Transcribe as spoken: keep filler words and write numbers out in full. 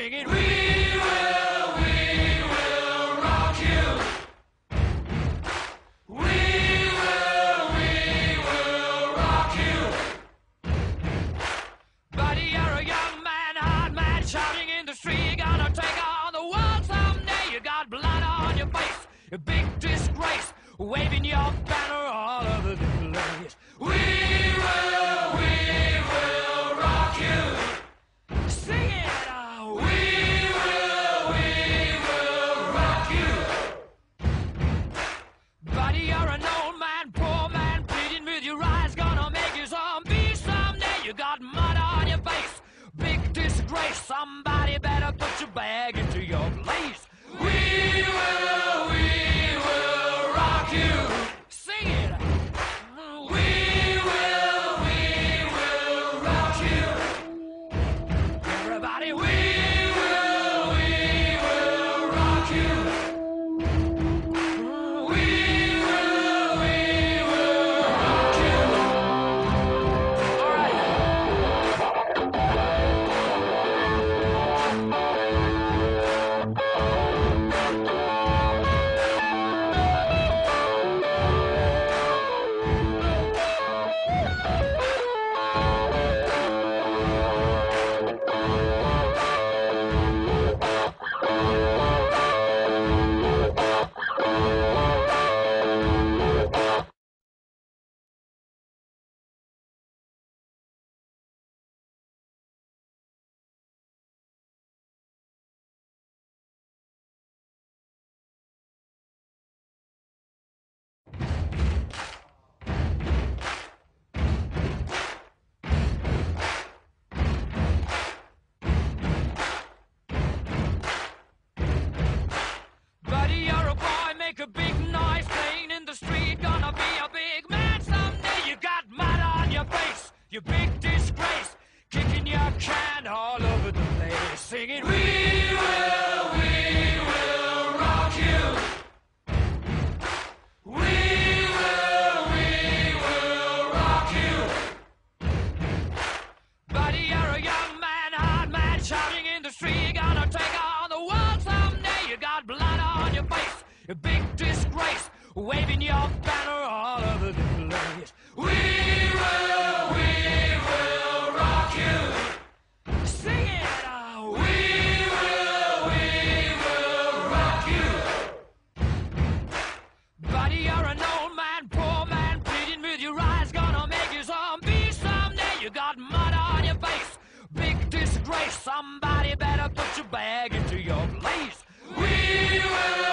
singing, we will, we will rock you. We will, we will rock you. Buddy, you're a young man, hard man, shouting in the street. You're gonna take on the world someday. You got blood on your face, a big disgrace, waving your banner all over the place. We will, we will rock you. Sing it out. We will, we will rock you. Buddy, you're an old man, poor man, pleading with your eyes, gonna make you zombie someday. You got mud on your face, big disgrace. Somebody better put your bag into your place. We will, we will rock you. Sing it. We will, we will rock you. Everybody, we will, we will rock you. We will, we will rock you. All right. Buddy, you're a boy, make a big noise, playing in the street, gonna be a big man someday. You got mud on your face, you big disgrace, kicking your can all over the place, singing, we will, we will rock you. We will, we will rock you. Buddy, you're a young man, hard man, shouting in the street, you're gonna take on the world someday. You got blood on your face, a big disgrace, waving your banner all over the place. We will, we will rock you. Sing it out. We will, we will rock you. Buddy, you're an old man, poor man, pleading with your eyes, gonna make you zombie someday. You got mud on your face, big disgrace. Somebody better put your bag into your place. We will.